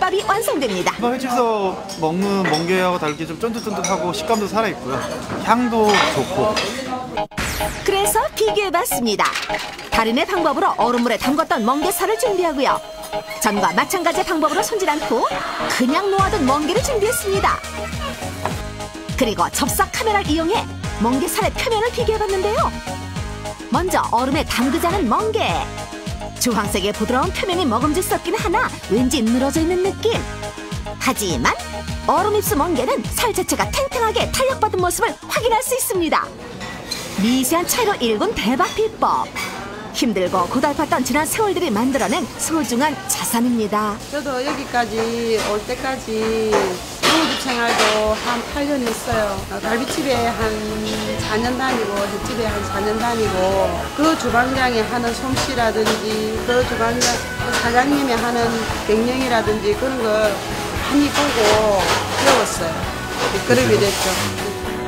김밥이 완성됩니다. 횟집에서 먹는 멍게하고 다르게 좀 쫀득쫀득하고 식감도 살아있고요. 향도 좋고. 그래서 비교해봤습니다. 달인의 방법으로 얼음물에 담갔던 멍게살을 준비하고요. 전과 마찬가지 방법으로 손질 않고 그냥 놓아둔 멍게를 준비했습니다. 그리고 접사 카메라를 이용해 멍게살의 표면을 비교해봤는데요. 먼저 얼음에 담그자는 멍게. 주황색의 부드러운 표면이 먹음직스럽긴 하나 왠지 늘어져 있는 느낌. 하지만 얼음 입수 멍게는 살 자체가 탱탱하게 탄력받은 모습을 확인할 수 있습니다. 미세한 차이로 일군 대박 비법. 힘들고 고달팠던 지난 세월들이 만들어낸 소중한 자산입니다. 저도 여기까지 올 때까지 농업 생활도 한 8년 했어요. 갈비집에 한 4년 다니고 횟집에 한 4년 다니고 그 주방장이 하는 솜씨라든지 그 주방장 사장님이 하는 명령이라든지 그런 거 많이 보고 배웠어요. 그러게 됐죠.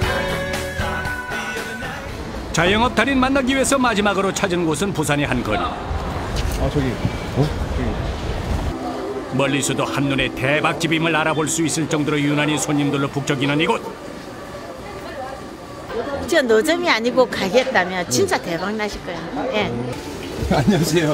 자영업 달인 만나기 위해서 마지막으로 찾은 곳은 부산의 한 거리. 저기. 멀리서도 한눈에 대박집임을 알아볼 수 있을 정도로 유난히 손님들로 북적이는 이곳. 저 노점이 아니고 가게였다면 진짜 대박 나실 거예요. 예. 안녕하세요.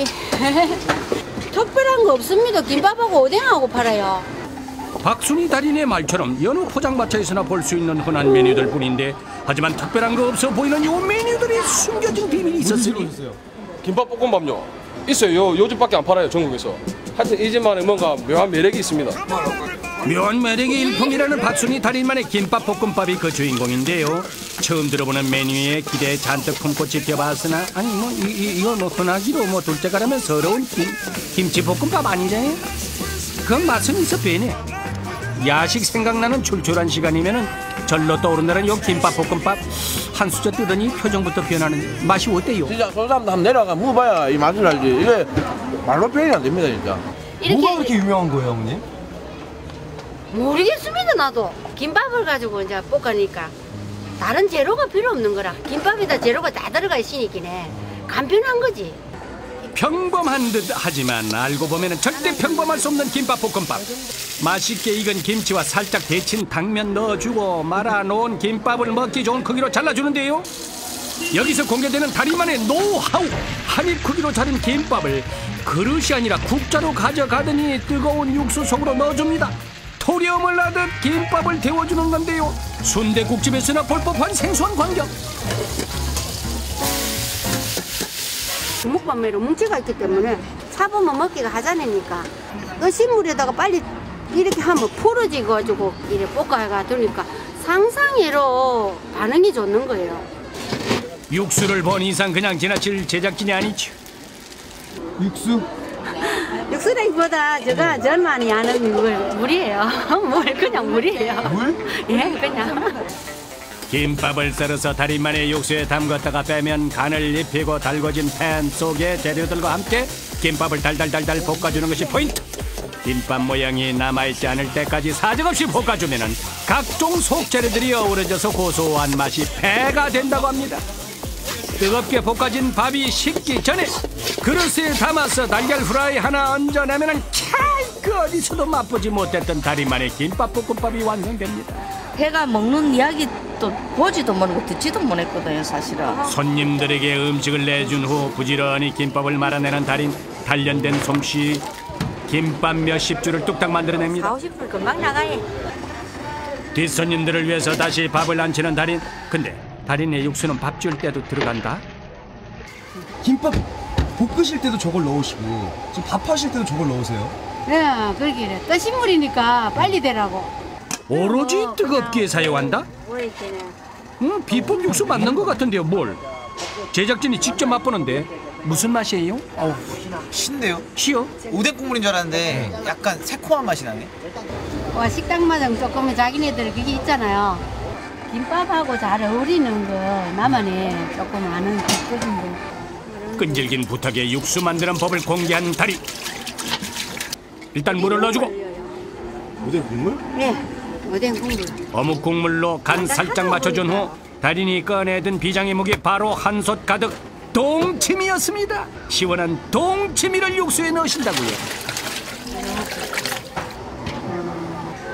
특별한 거 없습니다. 김밥하고 오뎅하고 팔아요. 박순희 달인의 말처럼 여느 포장마차에서나 볼 수 있는 흔한 메뉴들 뿐인데 하지만 특별한 거 없어 보이는 이 메뉴들이 숨겨진 비밀이 있었으니. 김밥볶음밥요 있어요. 요즘밖에 안 팔아요, 전국에서. 하여튼 이 집만에 뭔가 묘한 매력이 있습니다. 묘한 매력이 일품이라는 박순희 달인만의 김밥볶음밥이 그 주인공인데요. 처음 들어보는 메뉴에 기대에 잔뜩 품고 지켜봤으나 아니 뭐 이거 뭐 흔하기로 뭐 둘째가라면 서러운 김치볶음밥 아니잖아요. 그 맛은 있어 빼네. 야식 생각나는 출출한 시간이면은 절로 떠오른다는 요 김밥볶음밥 한 수저 뜨더니 표정부터 변하는 맛이 어때요? 진짜 소사람도 한번 내려가 먹어봐야 이 맛을 알지. 이게 말로 표현이 안 됩니다 진짜. 뭐가 그렇게 유명한 거예요, 어머님? 모르겠습니다. 나도 김밥을 가지고 이제 볶으니까 다른 재료가 필요 없는 거라. 김밥에다 재료가 다 들어가 있으니까 간편한 거지. 평범한 듯 하지만 알고 보면 절대 평범할 수 없는 김밥볶음밥. 맛있게 익은 김치와 살짝 데친 당면 넣어주고 말아놓은 김밥을 먹기 좋은 크기로 잘라주는데요. 여기서 공개되는 달인만의 노하우. 한 입 크기로 자른 김밥을 그릇이 아니라 국자로 가져가더니 뜨거운 육수 속으로 넣어줍니다. 토렴을 하듯 김밥을 데워주는 건데요. 순대국집에서나 볼 법한 생소한 광경. 주먹밥매로 뭉치가 있기 때문에 사보면 먹기가 하자니까 끄신 물에다가 빨리 이렇게 하면 풀어지가지고 이렇게 볶아가 되니까 상상외로 반응이 좋는 거예요. 육수를 본 이상 그냥 지나칠 제작진이 아니죠. 육수? 육수라기보다 제가 전 많이 아는 물이에요. 물 그냥 물이에요. 물? 예, 그냥. 김밥을 썰어서 달인만의 육수에 담갔다가 빼면 간을 입히고 달궈진 팬 속에 재료들과 함께 김밥을 달달달달 볶아주는 것이 포인트. 김밥 모양이 남아있지 않을 때까지 사정없이 볶아주면 각종 속재료들이 어우러져서 고소한 맛이 배가 된다고 합니다. 뜨겁게 볶아진 밥이 식기 전에 그릇에 담아서 달걀 후라이 하나 얹어내면 그 어디서도 맛보지 못했던 달인만의 김밥볶음밥이 완성됩니다. 배가 먹는 이야기도 보지도 못하고 듣지도 못했거든요 사실은. 손님들에게 음식을 내준 후 부지런히 김밥을 말아내는 달인. 단련된 솜씨. 김밥 몇십 줄을 뚝딱 만들어냅니다. 40분 금방 나가요. 뒷손님들을 위해서 다시 밥을 안치는 달인. 근데 달인의 육수는 밥 줄 때도 들어간다? 김밥 볶으실 때도 저걸 넣으시고 지금 밥하실 때도 저걸 넣으세요? 네, 그러게. 뜨신 물이니까 빨리 되라고. 오로지 뜨겁게 사용한다? 오래 있잖아요. 비법 육수 맞는 것 같은데요. 뭘? 제작진이 직접 맛보는데 무슨 맛이에요? 신데요? 시요? 오뎅 국물인 줄 알았는데 약간 새콤한 맛이 나네. 와, 식당 맛은 조금 자기네들 그게 있잖아요. 김밥하고 잘 어울리는 거 나만의 조금 아는 비법인데. 끈질긴 부탁에 육수 만드는 법을 공개한 달인. 일단 물을 넣어주고 오뎅 국물? 네, 오뎅 국물. 어묵 국물로 간 살짝 맞춰준 후 달인이 꺼내든 비장의 무게 바로 한솥 가득 동치미였습니다. 시원한 동치미를 육수에 넣으신다고요.